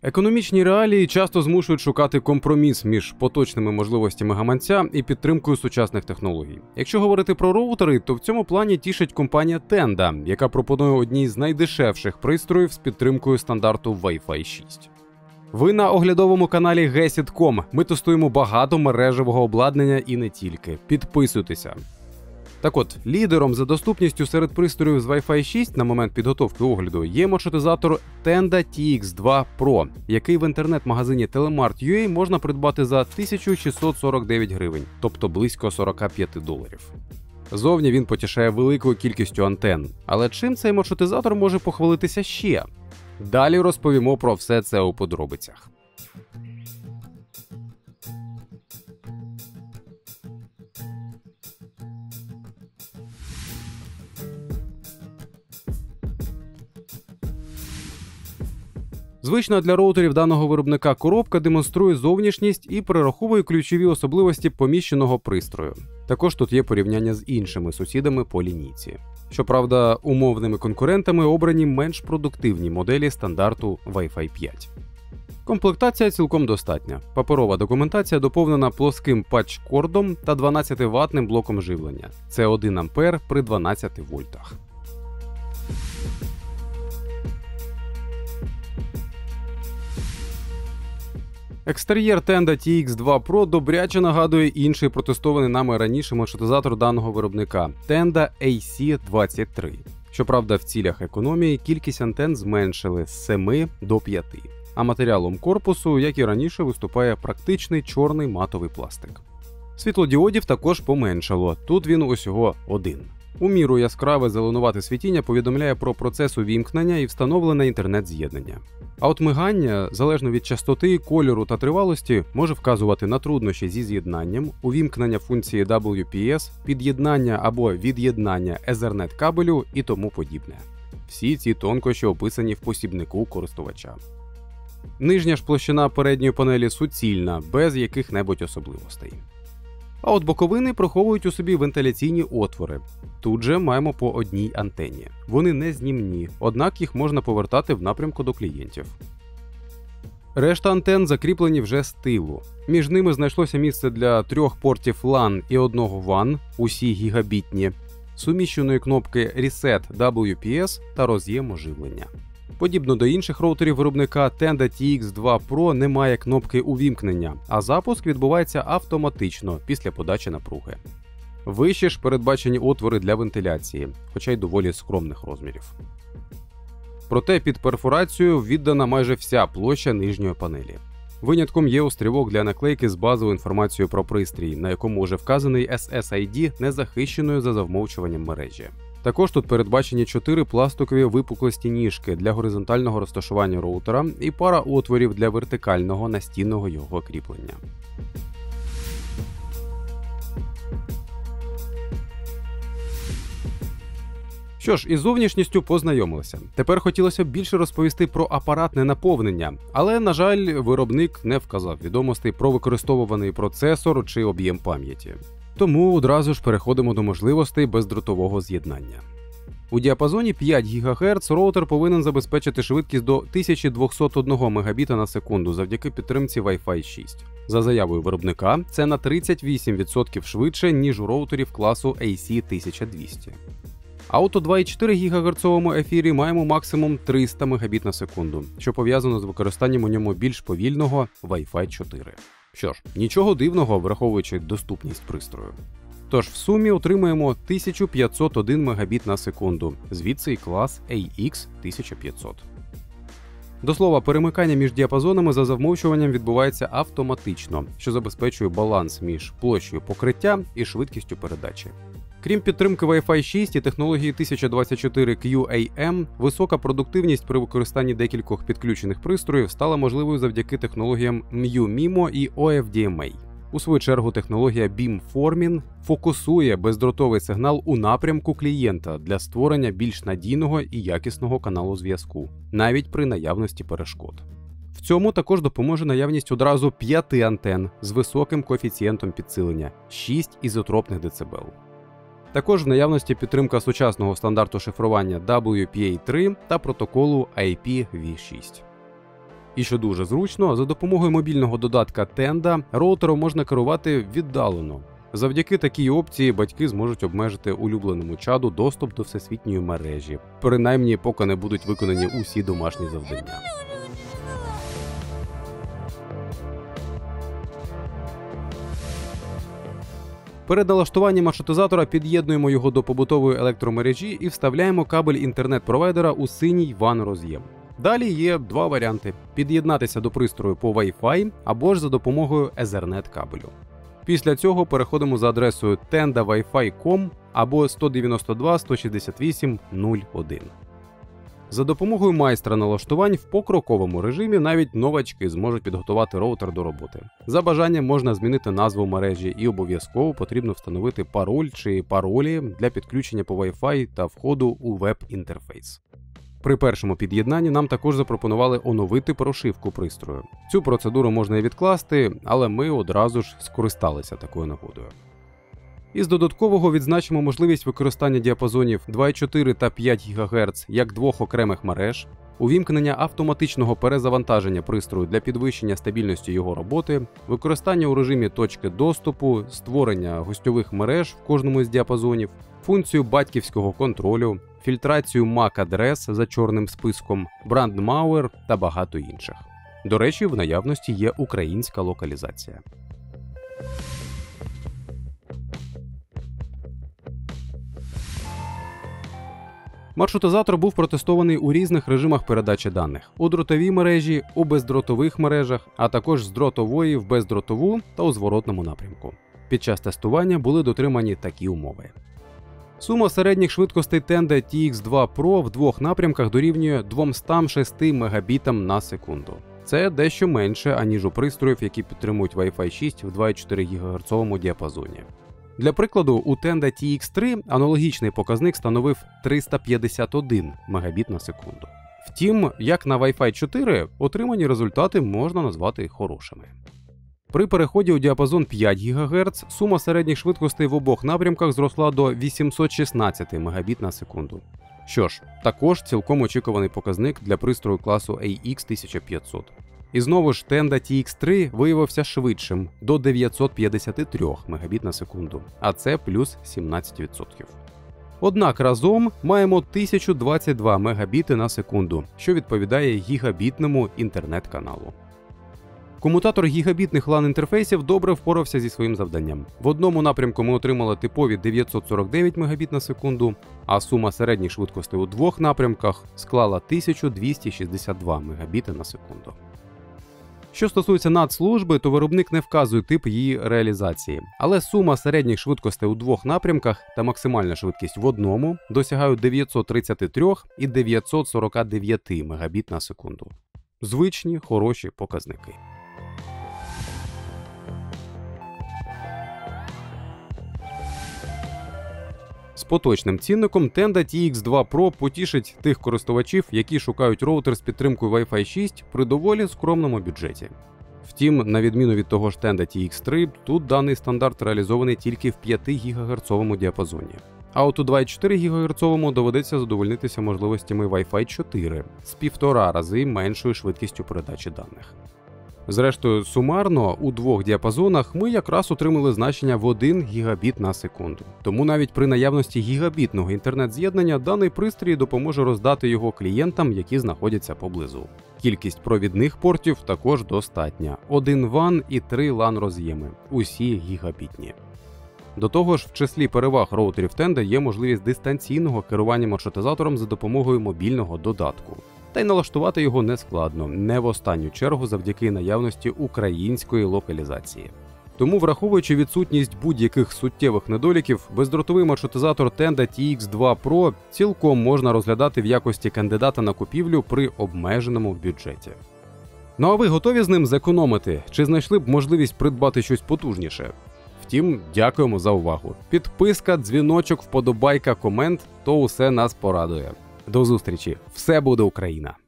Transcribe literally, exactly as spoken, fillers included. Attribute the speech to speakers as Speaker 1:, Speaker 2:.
Speaker 1: Економічні реалії часто змушують шукати компроміс між поточними можливостями гаманця і підтримкою сучасних технологій. Якщо говорити про роутери, то в цьому плані тішить компанія Tenda, яка пропонує одні з найдешевших пристроїв з підтримкою стандарту Wi-Fi шість. Ви на оглядовому каналі гесіт крапка ком. Ми тестуємо багато мережевого обладнання і не тільки. Підписуйтеся. Так от, лідером за доступністю серед пристроїв з Wi-Fi шість на момент підготовки огляду є маршрутизатор Tenda ті ікс два Pro, який в інтернет-магазині Telemart крапка ю а можна придбати за тисячу шістсот сорок дев'ять гривень, тобто близько сорок п'ять доларів. Зовні він потішає великою кількістю антенн. Але чим цей маршрутизатор може похвалитися ще? Далі розповімо про все це у подробицях. Звична для роутерів даного виробника коробка демонструє зовнішність і перераховує ключові особливості поміщеного пристрою. Також тут є порівняння з іншими сусідами по лінійці. Щоправда, умовними конкурентами обрані менш продуктивні моделі стандарту Wi-Fi п'ять. Комплектація цілком достатня. Паперова документація доповнена плоским патч-кордом та дванадцятиваттним блоком живлення. Це один ампер при дванадцяти вольтах. Екстер'єр Tenda ті ікс два Pro добряче нагадує інший протестований нами раніше маршрутизатор даного виробника – Tenda ей сі двадцять три. Щоправда, в цілях економії кількість антенн зменшили з семи до п'яти, а матеріалом корпусу, як і раніше, виступає практичний чорний матовий пластик. Світлодіодів також поменшало, тут він усього один. У міру яскраве зеленувате світіння повідомляє про процес увімкнення і встановлене інтернет-з'єднання. А от мигання, залежно від частоти, кольору та тривалості, може вказувати на труднощі зі з'єднанням, увімкнення функції дабл ю пі ес, під'єднання або від'єднання Ethernet кабелю і тому подібне. Всі ці тонкощі описані в посібнику користувача. Нижня ж площина передньої панелі суцільна, без яких-небудь особливостей. А от боковини приховують у собі вентиляційні отвори. Тут же маємо по одній антенні. Вони не знімні, однак їх можна повертати в напрямку до клієнтів. Решта антенн закріплені вже з тилу. Між ними знайшлося місце для трьох портів лан і одного ван, усі гігабітні, суміщеної кнопки Reset дабл ю пі ес та роз'єму живлення. Подібно до інших роутерів виробника, Tenda ті ікс два Pro не має кнопки увімкнення, а запуск відбувається автоматично після подачі напруги. Вище ж передбачені отвори для вентиляції, хоча й доволі скромних розмірів. Проте під перфорацією віддана майже вся площа нижньої панелі. Винятком є острівок для наклейки з базовою інформацією про пристрій, на якому вже вказаний ес ес ай ді незахищеною за завмовчуванням мережі. Також тут передбачені чотири пластикові випуклості ніжки для горизонтального розташування роутера і пара отворів для вертикального настінного його кріплення. Що ж, із зовнішністю познайомилися. Тепер хотілося б більше розповісти про апаратне наповнення, але, на жаль, виробник не вказав відомостей про використовуваний процесор чи об'єм пам'яті. Тому одразу ж переходимо до можливостей бездротового з'єднання. У діапазоні п'ять гігагерц роутер повинен забезпечити швидкість до тисяча двісті один мегабіта на секунду завдяки підтримці Wi-Fi шість. За заявою виробника, це на тридцять вісім відсотків швидше, ніж у роутерів класу ей сі тисяча двісті. А от у два цілих чотири гігагерцовому ефірі маємо максимум триста мегабіт на секунду, що пов'язано з використанням у ньому більш повільного Wi-Fi чотири. Що ж, нічого дивного, враховуючи доступність пристрою. Тож в сумі отримаємо тисячу п'ятсот один мегабіт на секунду, звідси і клас ей ікс тисяча п'ятсот. До слова, перемикання між діапазонами за завмовчуванням відбувається автоматично, що забезпечує баланс між площею покриття і швидкістю передачі. Крім підтримки Wi-Fi шість і технології тисяча двадцять чотири кью ей ем, висока продуктивність при використанні декількох підключених пристроїв стала можливою завдяки технологіям ем ю мімо і о еф ді ем ей. У свою чергу технологія Beamforming фокусує бездротовий сигнал у напрямку клієнта для створення більш надійного і якісного каналу зв'язку, навіть при наявності перешкод. В цьому також допоможе наявність одразу п'яти антенн з високим коефіцієнтом підсилення – шість ізотропних децибел. Також в наявності підтримка сучасного стандарту шифрування дабл ю пі ей три та протоколу ай пі ві шість. І що дуже зручно, за допомогою мобільного додатка Tenda роутером можна керувати віддалено. Завдяки такій опції батьки зможуть обмежити улюбленому чаду доступ до всесвітньої мережі, принаймні поки не будуть виконані усі домашні завдання. Перед налаштуванням маршрутизатора під'єднуємо його до побутової електромережі і вставляємо кабель інтернет-провайдера у синій ван-роз'єм. Далі є два варіанти – під'єднатися до пристрою по Wi-Fi або ж за допомогою Ethernet кабелю. Після цього переходимо за адресою тенда вай фай крапка ком або сто дев'яносто два сто шістдесят вісім нуль один. За допомогою майстра налаштувань в покроковому режимі навіть новачки зможуть підготувати роутер до роботи. За бажанням можна змінити назву мережі і обов'язково потрібно встановити пароль чи паролі для підключення по Wi-Fi та входу у веб-інтерфейс. При першому під'єднанні нам також запропонували оновити прошивку пристрою. Цю процедуру можна і відкласти, але ми одразу ж скористалися такою нагодою. Із додаткового відзначимо можливість використання діапазонів два і чотири та п'ять гігагерц як двох окремих мереж, увімкнення автоматичного перезавантаження пристрою для підвищення стабільності його роботи, використання у режимі точки доступу, створення гостьових мереж в кожному з діапазонів, функцію батьківського контролю, фільтрацію мак-адрес за чорним списком, брандмауер та багато інших. До речі, в наявності є українська локалізація. Маршрутизатор був протестований у різних режимах передачі даних – у дротовій мережі, у бездротових мережах, а також з дротової в бездротову та у зворотному напрямку. Під час тестування були дотримані такі умови. Сума середніх швидкостей Tenda ті ікс два Pro в двох напрямках дорівнює двістам шести мегабітам на секунду. Це дещо менше, аніж у пристроїв, які підтримують вай фай шість в два і чотири гігагерцовому діапазоні. Для прикладу, у Tenda ті ікс три аналогічний показник становив триста п'ятдесят один мегабіт на секунду. Втім, як на вай фай чотири, отримані результати можна назвати хорошими. При переході у діапазон п'ять гігагерц сума середніх швидкостей в обох напрямках зросла до вісімсот шістнадцять мегабіт на секунду. Що ж, також цілком очікуваний показник для пристрою класу ей ікс тисяча п'ятсот. І знову ж Tenda ті ікс три виявився швидшим – до дев'ятсот п'ятдесят три мегабіт на секунду, а це плюс сімнадцять відсотків. Однак разом маємо тисячу двадцять два мегабіти на секунду, що відповідає гігабітному інтернет-каналу. Комутатор гігабітних лан-інтерфейсів добре впорався зі своїм завданням. В одному напрямку ми отримали типові дев'ятсот сорок дев'ять мегабіт на секунду, а сума середніх швидкостей у двох напрямках склала тисячу двісті шістдесят два мегабіти на секунду. Що стосується надслужби, то виробник не вказує тип її реалізації, але сума середніх швидкостей у двох напрямках та максимальна швидкість в одному досягають дев'ятсот тридцять три і дев'ятсот сорок дев'ять мегабіт на секунду. Звичні, хороші показники. З поточним цінником Tenda ті ікс два Pro потішить тих користувачів, які шукають роутер з підтримкою вай фай шість при доволі скромному бюджеті. Втім, на відміну від того ж Tenda ті ікс три, тут даний стандарт реалізований тільки в п'ять гігагерцовому діапазоні. А от у два і чотири гігагерцовому доведеться задовольнитися можливостями вай фай чотири з півтора рази меншою швидкістю передачі даних. Зрештою, сумарно у двох діапазонах ми якраз отримали значення в один гігабіт на секунду. Тому навіть при наявності гігабітного інтернет-з'єднання даний пристрій допоможе роздати його клієнтам, які знаходяться поблизу. Кількість провідних портів також достатня – один ван і три лан-роз'єми, усі гігабітні. До того ж, в числі переваг роутерів Tenda є можливість дистанційного керування маршрутизатором за допомогою мобільного додатку. Та й налаштувати його нескладно, не в останню чергу завдяки наявності української локалізації. Тому, враховуючи відсутність будь-яких суттєвих недоліків, бездротовий маршрутизатор Tenda ті ікс два Pro цілком можна розглядати в якості кандидата на купівлю при обмеженому бюджеті. Ну а ви готові з ним зекономити? Чи знайшли б можливість придбати щось потужніше? Втім, дякуємо за увагу. Підписка, дзвіночок, вподобайка, комент – то усе нас порадує. До зустрічі! Все буде Україна!